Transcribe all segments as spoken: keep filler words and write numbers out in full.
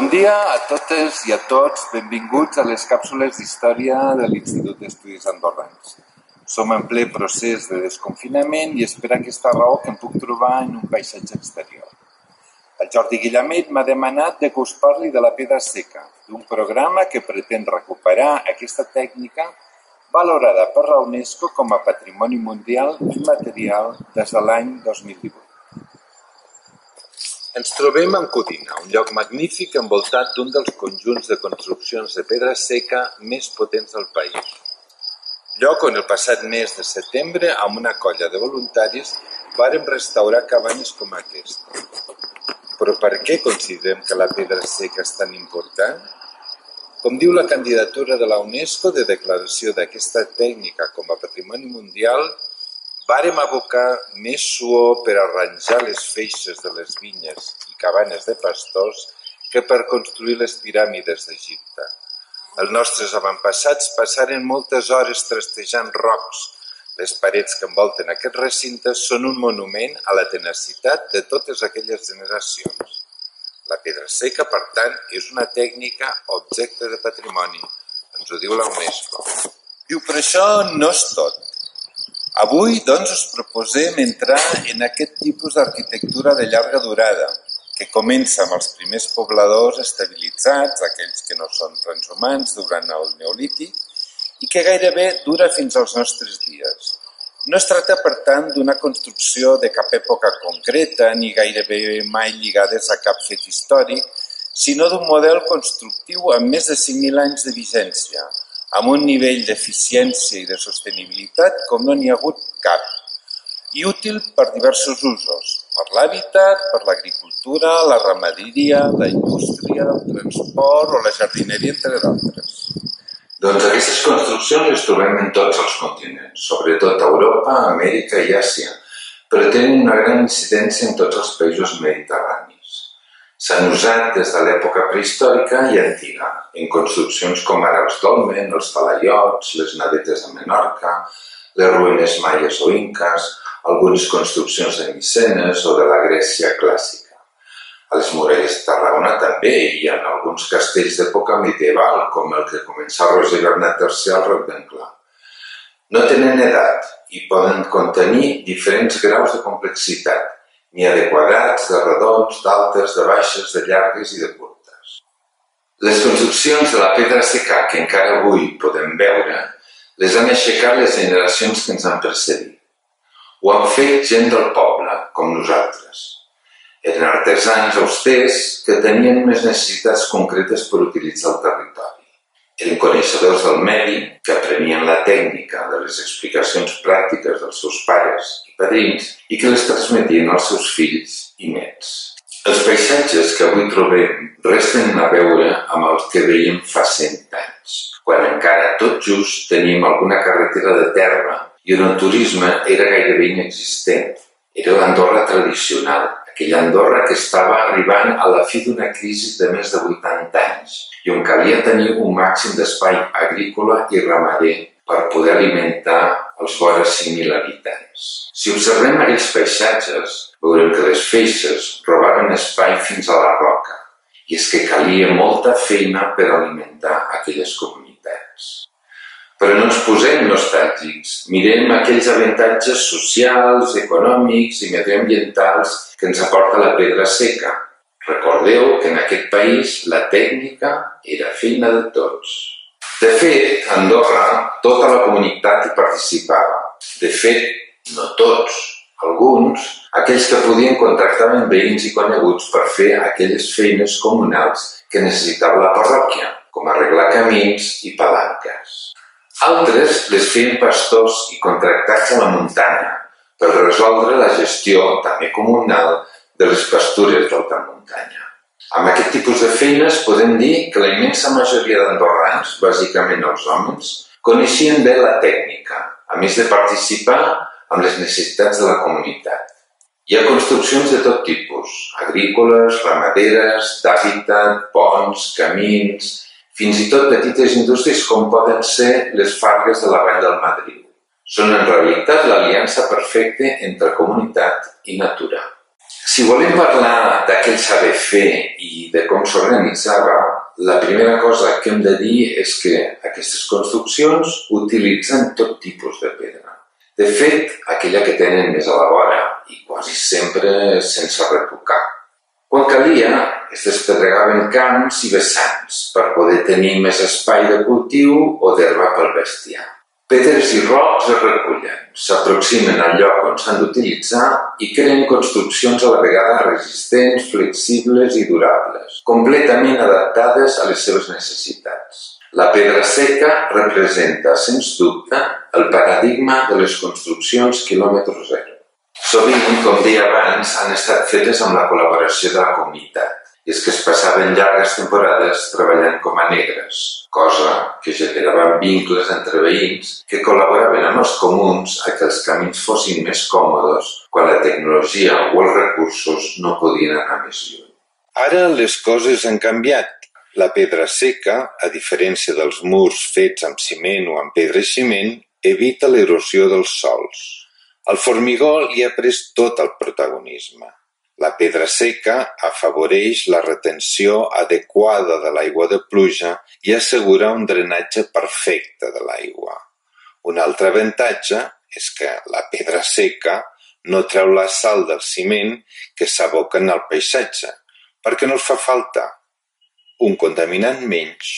dia a totes i a tots, benvinguts a les càpsules d'història de l'Institut d'Estudis Andorrans. Som en ple procés de desconfinament i és per aquesta raó que em puc trobar en un paisatge exterior. El Jordi Guillamet m'ha demanat de que us parli de la pedra seca, d'un programa que pretén recuperar aquesta tècnica valorada per la UNESCO com a Patrimoni Mundial Immaterial des de l'any dos mil divuit. Ens trobem en Codina, un lloc magnífic envoltat d'un dels conjunts de construccions de pedra seca més potents del país. Lloc on el passat mes de setembre, amb una colla de voluntaris, vàrem restaurar cabanes com aquesta. Però per què considerem que la pedra seca és tan important? Com diu la candidatura de la UNESCO de declaració d'aquesta tècnica com a Patrimoni Mundial, vàrem abocar més suor per arranjar les feixes de les vinyes i cabanes de pastors que per construir les piràmides d'Egipte. Els nostres avantpassats passaren moltes hores trastejant rocs. Les parets que envolten aquest recinte són un monument a la tenacitat de totes aquelles generacions. La pedra seca, per tant, és una tècnica objecte de patrimoni. Ens ho diu la UNESCO. Diu, però això no és tot. Avui, doncs, us proposem entrar en aquest tipus d'arquitectura de llarga durada, que comença amb els primers pobladors estabilitzats, aquells que no són transhumants durant el Neolític, i que gairebé dura fins als nostres dies. No es tracta, per tant, d'una construcció de cap època concreta, ni gairebé mai lligades a cap fet històric, sinó d'un model constructiu amb més de cinc mil anys de vigència, amb un nivell d'eficiència i de sostenibilitat com no n'hi ha hagut cap, i útil per diversos usos, per l'hàbitat, per l'agricultura, la ramaderia, la indústria, el transport o la jardineria, entre d'altres. Doncs aquestes construccions les trobem en tots els continents, sobretot a Europa, Amèrica i Àsia, però tenen una gran incidència en tots els països mediterranis. S'han usat des de l'època prehistòrica i antiga, en construccions com ara els dolmen, els talaiots, les navetes de Menorca, les ruïnes maies o inques, algunes construccions de Micenes o de la Grècia clàssica. A les muralles de Tarragona també hi ha alguns castells d'època medieval, com el que comença Roger Bernat tercer al Roc d'en Clar. No tenen edat i poden contenir diferents graus de complexitat, n'hi ha de quadrats, de redons, d'altes, de baixes, de llargues i de curtes. Les construccions de la pedra seca que encara avui podem veure les han aixecat les generacions que ens han precedit. Ho han fet gent del poble, com nosaltres. Eren artesans austers que tenien unes necessitats concretes per utilitzar el territori. Eren coneixedors del medi que aprenien la tècnica de les explicacions pràctiques dels seus pares i padrins i que les transmetien als seus fills i nets. Els paisatges que avui trobem resten a veure amb els que veiem fa cent anys, quan encara tot just teníem alguna carretera de terra i on el turisme era gairebé inexistent. Era l'Andorra tradicional, aquella Andorra que estava arribant a la fi d'una crisi de més de vuitanta anys i on calia tenir un màxim d'espai agrícola i ramader per poder alimentar els vora cinc mil habitants. Si observem aquells paisatges, veurem que les feixes robaven espai fins a la roca i és que calia molta feina per alimentar aquelles comunitats. Però no ens posem nostàlgics, mirem aquells avantatges socials, econòmics i medioambientals que ens aporta la pedra seca. Recordeu que en aquest país la tècnica era feina de tots. De fet, a Andorra tota la comunitat hi participava. De fet, no tots, alguns, aquells que podien contractaven veïns i coneguts per fer aquelles feines comunals que necessitava la parròquia, com arreglar camins i palanques. Altres les feien pastors i contractats a la muntanya per resoldre la gestió, també comunal, de les pastures d'alta muntanya. Amb aquest tipus de feines podem dir que la immensa majoria d'andorrans, bàsicament els homes, coneixien bé la tècnica, a més de participar amb les necessitats de la comunitat. Hi ha construccions de tot tipus, agrícoles, ramaderes, d'hàbitat, ponts, camins, fins i tot petites indústries com poden ser les fargues de la Vall del Madriu. Són en realitat l'aliança perfecta entre comunitat i natura. Si volem parlar d'aquell saber fer i de com s'organitzava, la primera cosa que hem de dir és que aquestes construccions utilitzen tot tipus de pedra. De fet, aquella que tenen més a la vora i quasi sempre sense retocar. Quan calia, es despedregaven camps i vessants per poder tenir més espai de cultiu o d'herba pel bestiar. Pedres i rocs es recullen, s'aproximen al lloc on s'han d'utilitzar i creen construccions a la vegada resistents, flexibles i durables, completament adaptades a les seves necessitats. La pedra seca representa, sens dubte, el paradigma de les construccions quilòmetre zero. Sovint, com deia abans, han estat fetes amb la col·laboració de la comunitat, i és que es passaven llargues temporades treballant com a negres, cosa que generava vincles entre veïns que col·laboraven amb els comuns a que els camins fossin més còmodes quan la tecnologia o els recursos no podien anar més lluny. Ara les coses han canviat. La pedra seca, a diferència dels murs fets amb ciment o amb pedra i ciment, evita l'erosió dels sòls. El formigó li ha pres tot el protagonisme. La pedra seca afavoreix la retenció adequada de l'aigua de pluja i assegura un drenatge perfecte de l'aigua. Un altre avantatge és que la pedra seca no treu la sal del ciment que s'aboquen al paisatge, perquè no els fa falta. Un contaminant menys.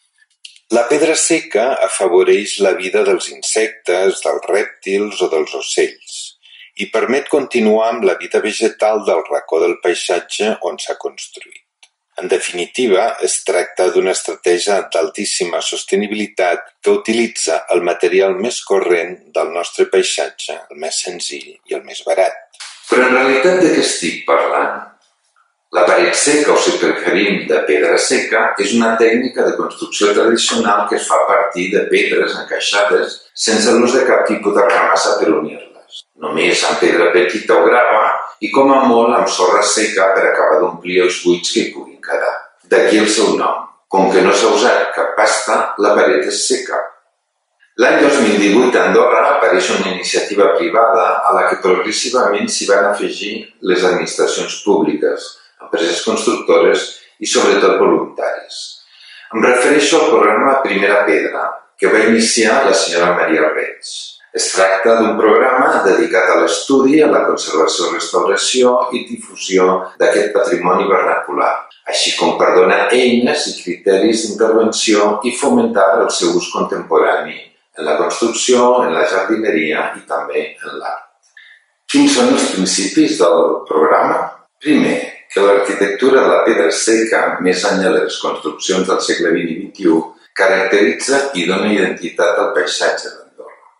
La pedra seca afavoreix la vida dels insectes, dels rèptils o dels ocells i permet continuar amb la vida vegetal del racó del paisatge on s'ha construït. En definitiva, es tracta d'una estratègia d'altíssima sostenibilitat que utilitza el material més corrent del nostre paisatge, el més senzill i el més barat. Però en realitat de què estic parlant? La paret seca, o si preferim de pedra seca, és una tècnica de construcció tradicional que es fa a partir de pedres encaixades sense l'ús de cap tipus de ramassa per unir-les. Només amb pedra petita o grava i com a molt amb sorra seca per acabar d'omplir els buits que hi puguin quedar. D'aquí el seu nom. Com que no s'ha usat cap pasta, la paret és seca. L'any dos mil divuit a Andorra apareix una iniciativa privada a la que progressivament s'hi van afegir les administracions públiques, empreses constructores i sobretot voluntaris. Em refereixo al programa Primera Pedra, que va iniciar la senyora Maria Reig. Es tracta d'un programa dedicat a l'estudi, a la conservació, restauració i difusió d'aquest patrimoni vernacular, així com per donar eines i criteris d'intervenció i fomentar el seu ús contemporani en la construcció, en la jardineria i també en l'art. Quins són els principis del programa? Primer, que l'arquitectura de la pedra seca, més enllà de les construccions del segle vint i vint i u, caracteritza i dona identitat al paisatge d'Andorra.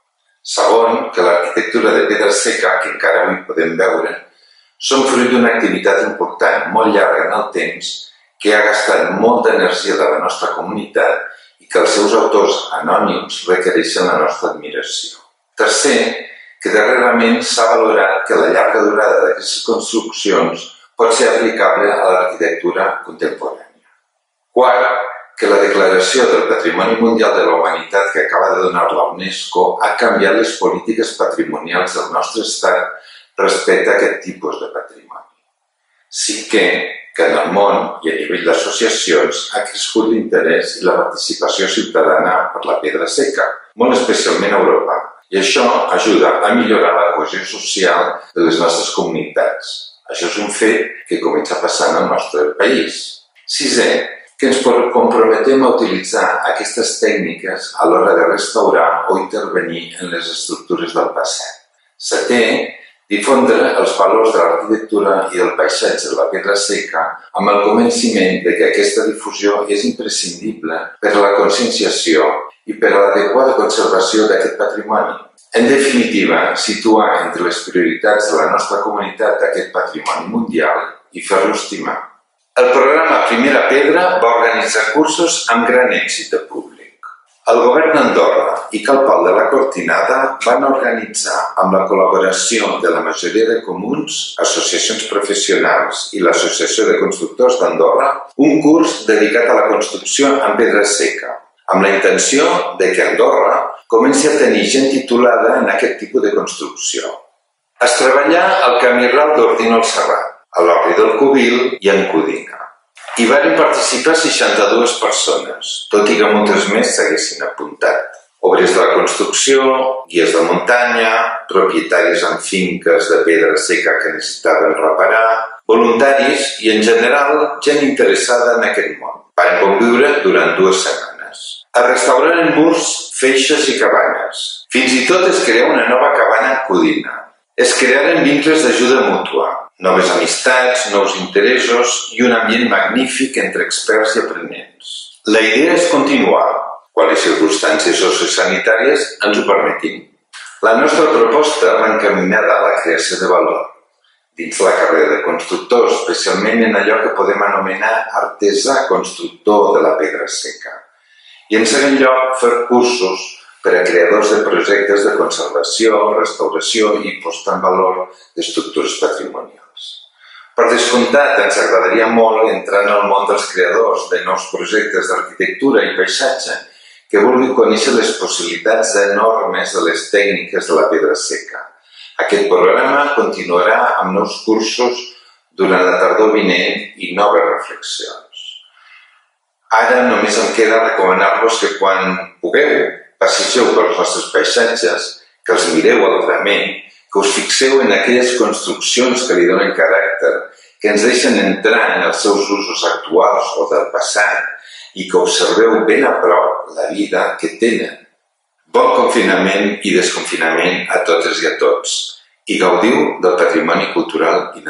Segon, que l'arquitectura de pedra seca, que encara avui podem veure, són fruit d'una activitat important, molt llarga en el temps, que ha gastat molta energia de la nostra comunitat i que els seus autors anònims requereixen la nostra admiració. Tercer, que darrerament s'ha valorat que la llarga durada d'aquestes construccions pot ser aplicable a l'arquitectura contemporània. Quart, que la Declaració del Patrimoni Mundial de la Humanitat que acaba de donar la UNESCO ha canviat les polítiques patrimonials del nostre estat respecte a aquest tipus de patrimoni. Sí que, que en el món i a nivell d'associacions ha crescut l'interès i la participació ciutadana per la pedra seca, molt especialment a Europa, i això ajuda a millorar la cohesió social de les nostres comunitats. Això és un fet que comença passant al nostre país. Sisè, que ens comprometem a utilitzar aquestes tècniques a l'hora de restaurar o intervenir en les estructures del passat. Setè, difondre els valors de l'arquitectura i del paisatge de la pedra seca amb el convenciment de que aquesta difusió és imprescindible per a la conscienciació i per a l'adequada conservació d'aquest patrimoni. En definitiva, situar entre les prioritats de la nostra comunitat aquest patrimoni mundial i fer-lo estimar. El programa Primera Pedra va organitzar cursos amb gran èxit de públic. El govern d'Andorra i Cal Pal de la Cortinada van organitzar, amb la col·laboració de la majoria de comuns, associacions professionals i l'Associació de Constructors d'Andorra, un curs dedicat a la construcció amb pedra seca, amb la intenció de que Andorra comenci a tenir gent titulada en aquest tipus de construcció. Es treballà al camí ral d'Ordino al Serrat, a l'Orri del Cubil i en Codina. Hi van participar seixanta-dues persones, tot i que moltes més s'haguessin apuntat. Obres de la construcció, guies de muntanya, propietaris amb finques de pedra seca que necessitaven reparar, voluntaris i, en general, gent interessada en aquest món. Van conviure durant dues setmanes. Es restauraren murs, feixes i cabanes. Fins i tot es creà una nova cabana en Codina. Es crearen vincles d'ajuda mútua, noves amistats, nous interessos i un ambient magnífic entre experts i aprenents. La idea és continuar, quan les circumstàncies sociosanitàries ens ho permetin. La nostra proposta va encaminada a la creació de valor dins la carrera de constructor, especialment en allò que podem anomenar artesà constructor de la pedra seca. I en segon lloc, fer cursos per a creadors de projectes de conservació, restauració i posta en valor d'estructures patrimonials. Per descomptat, ens agradaria molt entrar en el món dels creadors de nous projectes d'arquitectura i paisatge que vulguin conèixer les possibilitats enormes de les tècniques de la pedra seca. Aquest programa continuarà amb nous cursos durant la tardor vinent i noves reflexions. Ara només em queda recomanar-vos que quan pugueu passegeu pels nostres paisatges, que els mireu altrament, que us fixeu en aquelles construccions que li donen caràcter, que ens deixen entrar en els seus usos actuals o del passat i que observeu ben a prop la vida que tenen. Bon confinament i desconfinament a totes i a tots i gaudiu del patrimoni cultural i natural.